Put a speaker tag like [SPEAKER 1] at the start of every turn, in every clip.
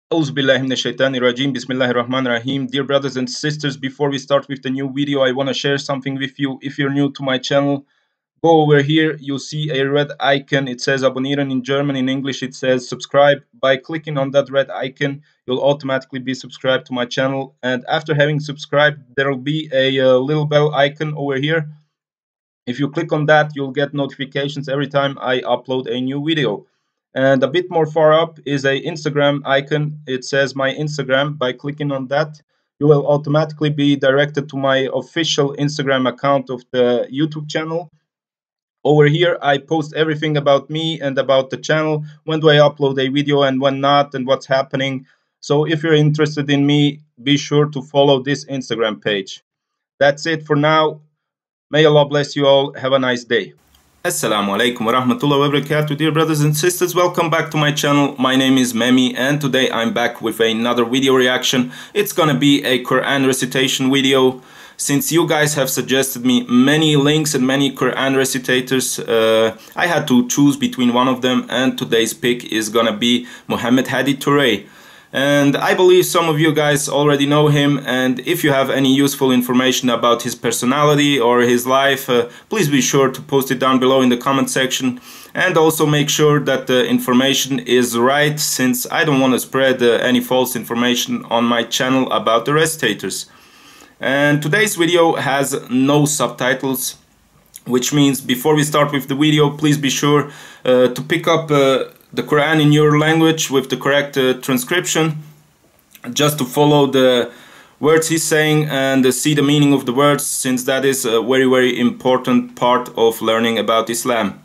[SPEAKER 1] Auzubillahiminashaitanirajim. Bismillahirrahmanirrahim. Dear brothers and sisters, before we start with the new video, I want to share something with you. If you're new to my channel, go over here. You'll see a red icon. It says abonnieren in German. In English, it says subscribe. By clicking on that red icon, you'll automatically be subscribed to my channel. And after having subscribed, there will be a little bell icon over here. If you click on that, you'll get notifications every time I upload a new video. And a bit more far up is a Instagram icon. It says my Instagram. By clicking on that, you will automatically be directed to my official Instagram account of the YouTube channel. Over here, I post everything about me and about the channel. When do I upload a video and when not, and what's happening. So if you're interested in me, be sure to follow this Instagram page. That's it for now. May Allah bless you all. Have a nice day. Esselamu alejkum wa rahmatullah wabarakatuh. Dear brothers and sisters, welcome back to my channel. My name is Memi and today I'm back with another video reaction. It's gonna be a Quran recitation video. Since you guys have suggested me many links and many Quran recitators, I had to choose between one of them, and today's pick is gonna be Muhammad Hady Touré. And I believe some of you guys already know him, and if you have any useful information about his personality or his life, please be sure to post it down below in the comment section, and also make sure that the information is right, since I don't want to spread any false information on my channel about the recitators. And today's video has no subtitles, which means before we start with the video, please be sure to pick up the Quran in your language with the correct transcription, just to follow the words he's saying and see the meaning of the words, since that is a very important part of learning about Islam.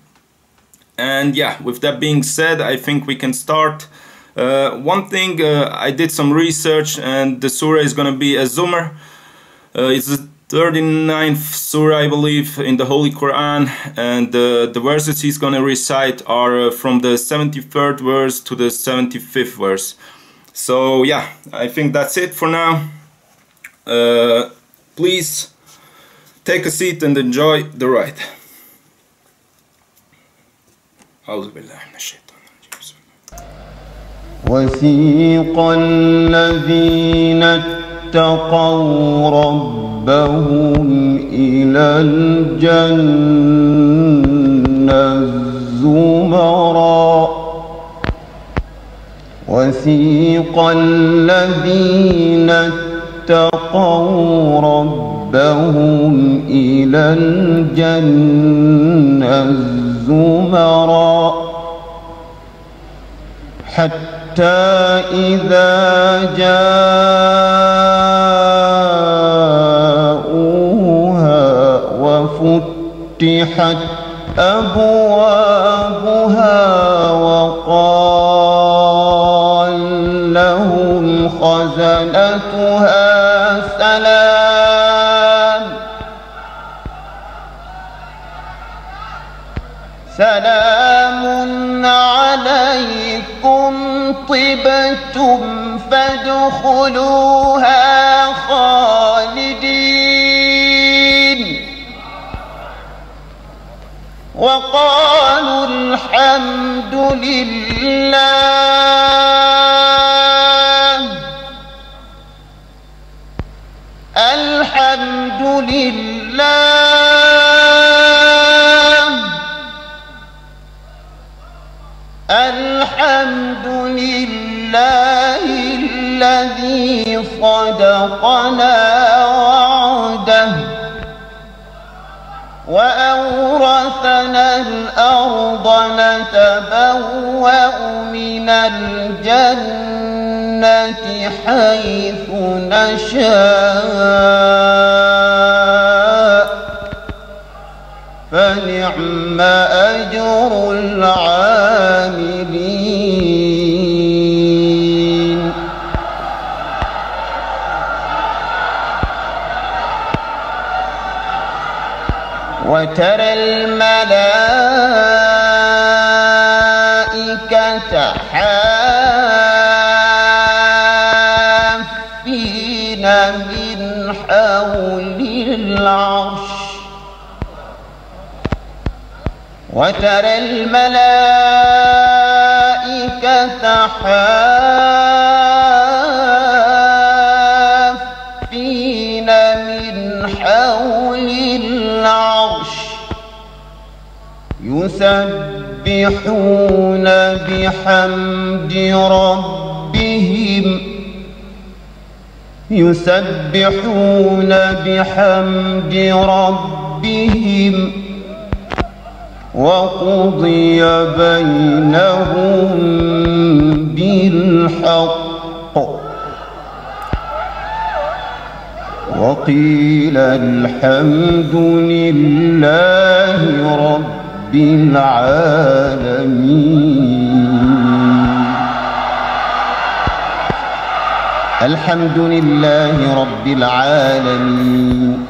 [SPEAKER 1] And yeah, with that being said, I think we can start. One thing, I did some research, and the surah is gonna be Az-Zumar. It's the 39th surah, I believe, in the Holy Quran, and the verses he's gonna recite are from the 73rd verse to the 75th verse. So yeah, I think that's it for now. Please take a seat and enjoy the ride.
[SPEAKER 2] وسيق الذين اتقوا ربهم إلى الجنة زمرا وسيق الذين اتقوا ربهم إلى الجنة زمرا حتى إذا جاءوها وفتحت أبوابها وقال لهم خزنتها سلام عليكم طبتم فادخلوها خالدين وقالوا الحمد لله الحمد لله الذي صدقنا وعده وأورثنا الأرض نتبوأ من الجنة حيث نشاء فنعم أجر العاملين وترى الملائكة حافين من حول العرش وترى الملائكة حافين يسبحون بحمد ربهم يسبحون بحمد ربهم وقضي بينهم بالحق وقيل الحمد لله رب العالمين الحمد لله رب العالمين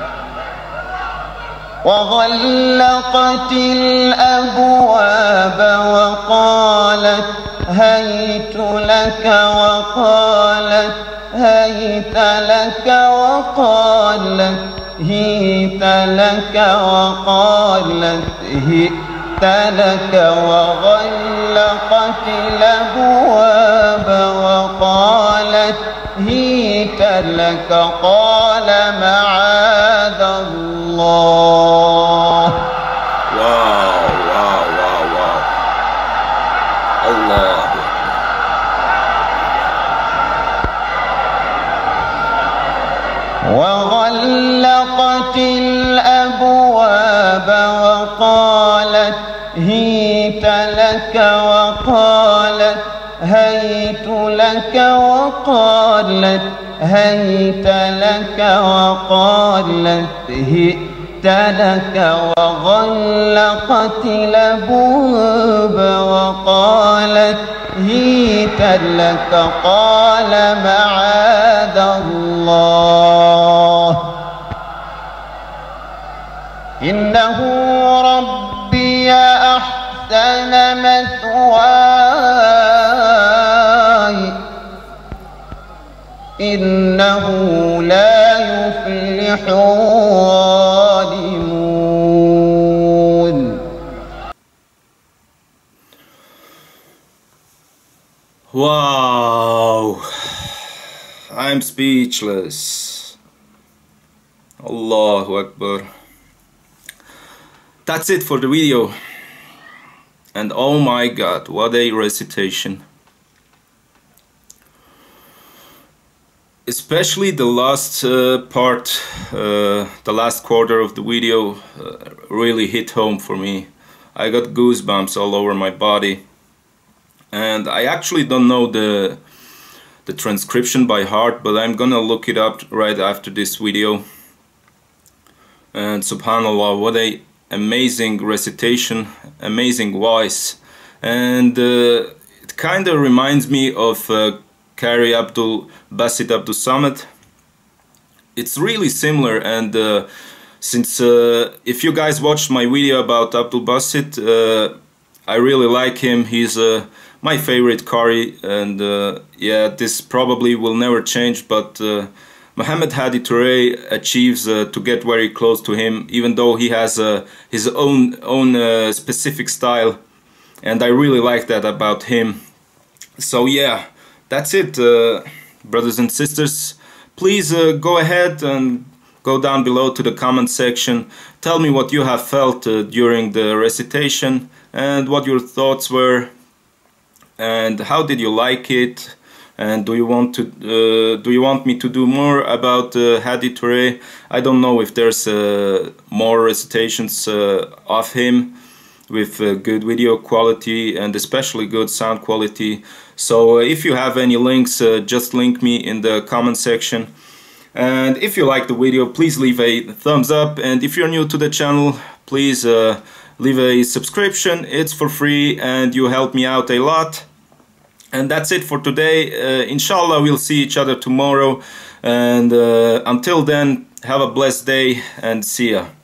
[SPEAKER 2] وغلقت الأبواب وقالت هيت لك وقالت هيت لك وقالت هيت لك وقالت هيت لك وغلقت الأبواب وقالت هيت لك قال معاذ الله
[SPEAKER 1] واو واو واو واو الله
[SPEAKER 2] وغلقت الأبواب وقالت هيت لك وقالت هيت لك وقالت هيت لك وقالت هيت لك وغلقت الأبواب وقالت هيت لك قال معاذ الله إنه ربي أحسن مثواي إنه لا يفلح الظالمون.
[SPEAKER 1] Wow, I'm speechless. Allahu Akbar. That's it for the video. And oh my God, what a recitation. Especially the last part, the last quarter of the video really hit home for me. I got goosebumps all over my body. And I actually don't know the transcription by heart, but I'm gonna look it up right after this video. And subhanallah, what a amazing recitation, amazing voice. And it kind of reminds me of Qari Abdul Basit Abdul Samad. It's really similar, and since if you guys watched my video about Abdul Basit, I really like him. He's my favorite Qari, and yeah, this probably will never change, but Muhammad Hady Touré achieves to get very close to him, even though he has his own specific style, and I really like that about him. So yeah, that's it, brothers and sisters. Please go ahead and go down below to the comment section. Tell me what you have felt during the recitation and what your thoughts were, and how did you like it, and do you want me to do more about Hady Touré? I don't know if there's more recitations of him with good video quality and especially good sound quality. So if you have any links, just link me in the comment section. And if you like the video, please leave a thumbs up, and if you're new to the channel, please leave a subscription. It's for free and you help me out a lot. And that's it for today. Inshallah, we'll see each other tomorrow, and until then, have a blessed day and see ya.